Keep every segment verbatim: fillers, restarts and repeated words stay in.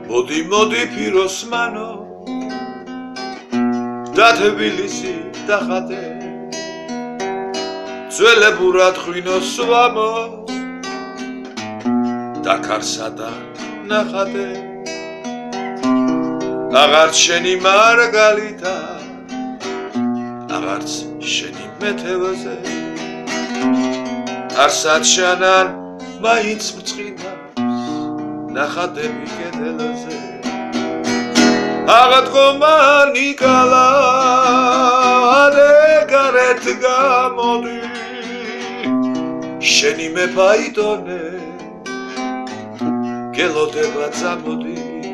მოდი მოდი პიროსმანო და თბილისი დახატე ძველებურად ღვინოს ვამო და ქარსა და ნახატე აღარც შენი მარგალითა აღარც შენი მეთევზე არსად შანან მაინც მწყინავს ნახატები კედელზე აღადგომა ნიკალა ადეგარეთ გამოდი შენი მეფაიდონე გელოდება წამოდი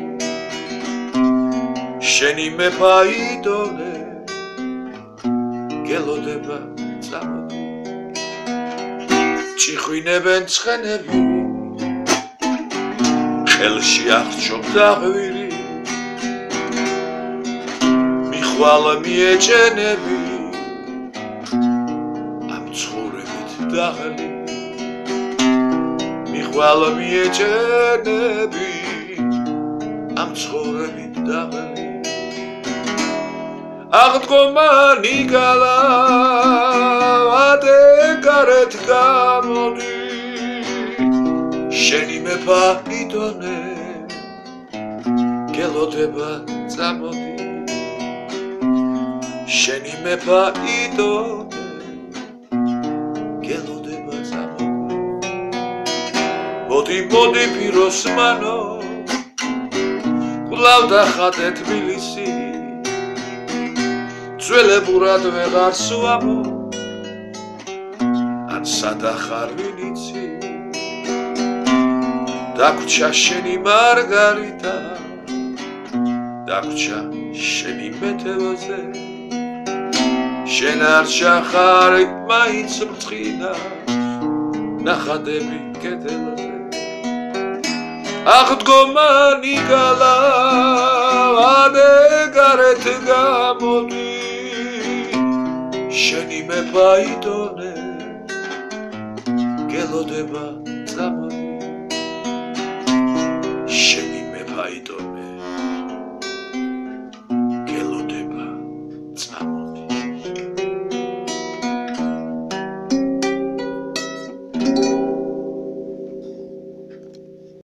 შენი მეფაიდონე გელოდება წამოდი ჭიხვინებენ ცხენები ხელში აღწევდა ღვირი მიხვალ მიეჭენები ამ ცხოვრებით დაღლი მიხვალ მიეჭენები ამ ცხოვრებით დაღლი აღდგომა ნიკალა ადეგარეთ გამოდი შენი მეფაიდონე გელოდება წამოდი შენი მეფაიდონე გელოდება წამოდი მოდი მოდი პიროსმანო კვლავ დახატე თბილისი ძველებურად ვეღარ სვამო ან სადახარ ვინიცი დაგვრჩა შენი მარგალითა დაგვრჩა შენი მეთევზე შენ არ ჩახარ მაინც მწყინავს ნახატები კედელზე აღდგომა ნიკალა ადეგარეთ გამოდი შენი მეფაიდონე გელოდება წამოდი შენი მეფაიდონე